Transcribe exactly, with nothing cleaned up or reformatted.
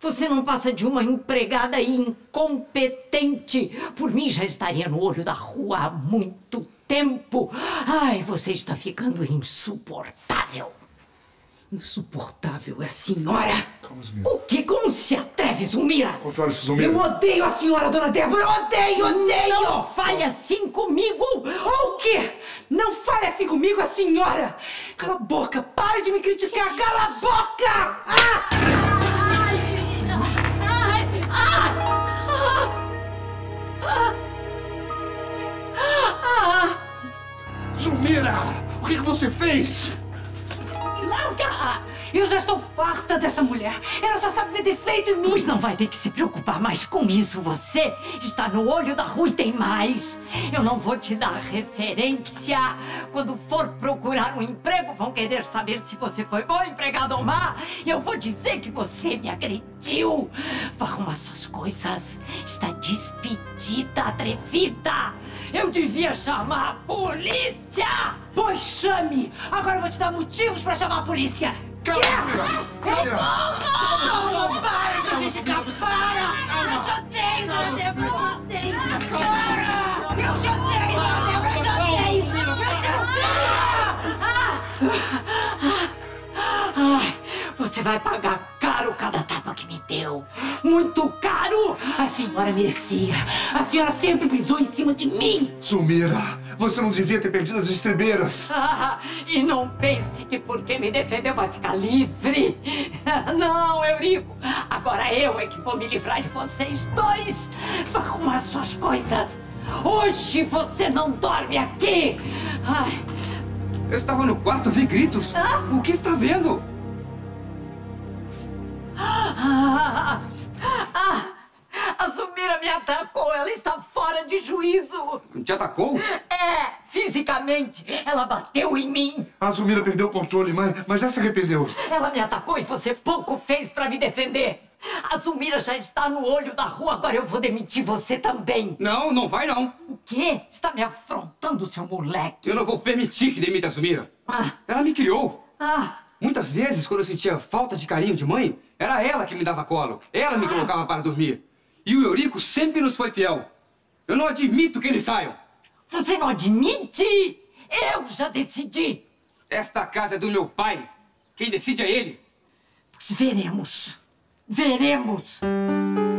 Você não passa de uma empregada incompetente. Por mim, já estaria no olho da rua há muito tempo. Ai, você está ficando insuportável. Insuportável é a senhora? Calma, Zumira. O que? Como se atreve, Zumira? Controle-se, Zumira. Eu odeio a senhora, dona Débora! Eu odeio, odeio! Não fale assim comigo! O quê? Não fale assim comigo, a senhora! Cala a boca! Pare de me criticar! Cala a boca! Ah! Ai, ai, ah, ah, Zumira! O que, que você fez? larga! Eu já estou farta dessa mulher! Ela só sabe ver defeito em mim! Pois não vai ter que se preocupar mais com isso. Você está no olho da rua e tem mais. Eu não vou te dar referência. Quando for procurar um emprego, vão querer saber se você foi bom empregado ou má. E eu vou dizer que você me agrediu. Vá arrumar suas coisas. Está despedida, atrevida. Eu devia chamar a polícia. Pois chame! Agora eu vou te dar motivos pra chamar a polícia! Calma, Zumira! Zumira! Não, não, para! Não deixa cá! Para! Eu te odeio, dona Débora! Eu te odeio! Para! Eu te odeio, dona Débora! Eu te odeio! Eu te odeio! Ai, você vai pagar caro cada tapa que me deu. Muito caro! A senhora merecia! A senhora sempre pisou em cima de mim! Zumira, você não devia ter perdido as estribeiras. Ah, e não pense que porque me defendeu vai ficar livre. Não, Eurico. Agora eu é que vou me livrar de vocês dois. Vá arrumar suas coisas. Hoje você não dorme aqui. Ai. Eu estava no quarto, vi gritos. Ah? O que está vendo? Ah, ah, a Zumira me atacou. Ela está fora de juízo. Te atacou? É, fisicamente. Ela bateu em mim. A Zumira perdeu o controle, mas, mas já se arrependeu. Ela me atacou e você pouco fez pra me defender. A Zumira já está no olho da rua. Agora eu vou demitir você também. Não, não vai não. O quê? Está me afrontando, seu moleque. Eu não vou permitir que demita a Zumira. Ah, Ela me criou. ah, Muitas vezes, quando eu sentia falta de carinho de mãe, era ela que me dava colo. Ela me colocava para dormir. E o Eurico sempre nos foi fiel. Eu não admito que eles saiam. você não admite? Eu já decidi. Esta casa é do meu pai. Quem decide é ele. Veremos. Veremos.